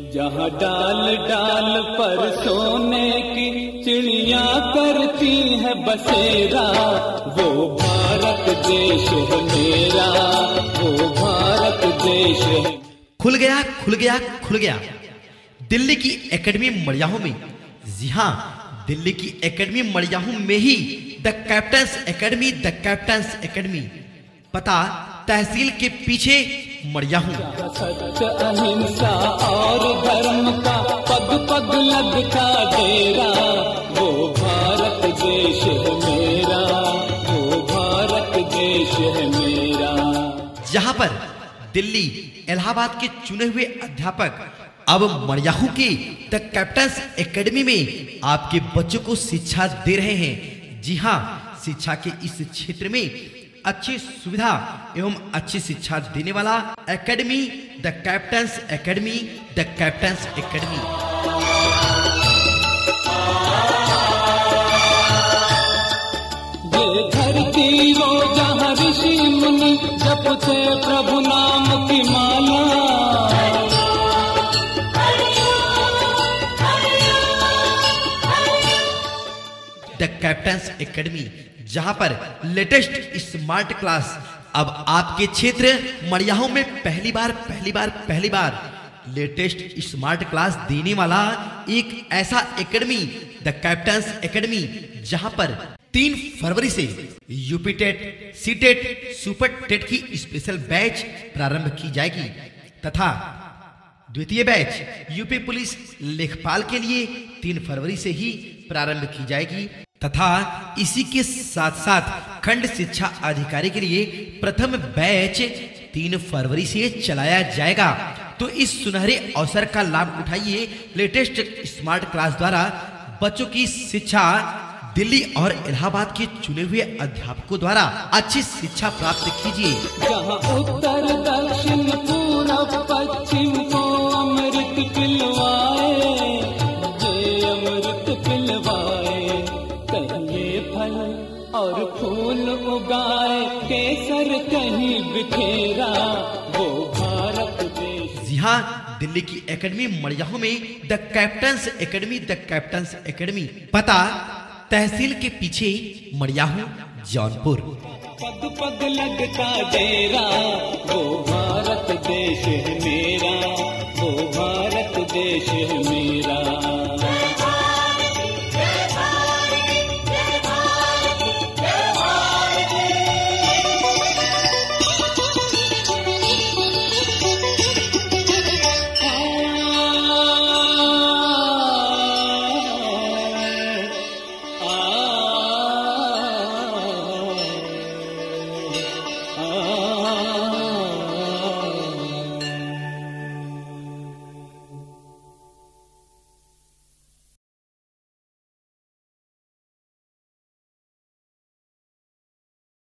जहाँ डाल डाल पर सोने की चिड़िया करती है बसेरा, वो भारत देश है मेरा, वो भारत देश है। खुल गया खुल गया खुल गया दिल्ली की एकेडमी मड़ियाहू में। जी हाँ, दिल्ली की एकेडमी मड़ियाहू में ही the captains academy, the captains academy, पता तहसील के पीछे मड़ियाहू। सत्य अहिंसा और धर्म का पग पग लगता डेरा, वो भारत देश है मेरा, वो भारत देश है मेरा। जहाँ पर दिल्ली इलाहाबाद के चुने हुए अध्यापक अब मड़ियाहू की द कैप्टन्स एकेडमी में आपके बच्चों को शिक्षा दे रहे हैं। जी हाँ, शिक्षा के इस क्षेत्र में अच्छी सुविधा एवं अच्छी शिक्षा देने वाला academy the captains academy, the captains academy. ये धरती वो जहाँ ऋषि मुनि जपते प्रभु नाम की माला, द कैप्टन्स एकेडमी, जहां पर लेटेस्ट स्मार्ट क्लास अब आपके क्षेत्र मड़ियाहू में पहली बार लेटेस्ट स्मार्ट क्लास देने वाला एक ऐसा एकेडमी द कैप्टन्स एकेडमी, जहां पर 3 फरवरी से UP TET, C TET, super TET की स्पेशल बैच प्रारंभ की जाएगी तथा द्वितीय बैच यूपी पुलिस लेखपाल के लिए 3 फरवरी से ही प्रारंभ की जाएगी तथा इसी के साथ साथ खंड शिक्षा अधिकारी के लिए प्रथम बैच 3 फरवरी से चलाया जाएगा। तो इस सुनहरे अवसर का लाभ उठाइए। लेटेस्ट स्मार्ट क्लास द्वारा बच्चों की शिक्षा दिल्ली और इलाहाबाद के चुने हुए अध्यापकों द्वारा अच्छी शिक्षा प्राप्त कीजिए। जहाँ उत्तर दक्षिण पूरब पश्चिम को अमृत पिलवाए, ये अमृत पिलवाए, कहीं फल और फूल उगाए, केसर कहीं बिखेरा, वो भारत देश। जी हाँ, दिल्ली की एकेडमी मड़ियाहू में the captains academy, the captains academy, पता तहसील के पीछे मड़ियाहू, जौनपुर। पग पग लगता डेरा, वो भारत देश है मेरा, वो भारत देश है मेरा।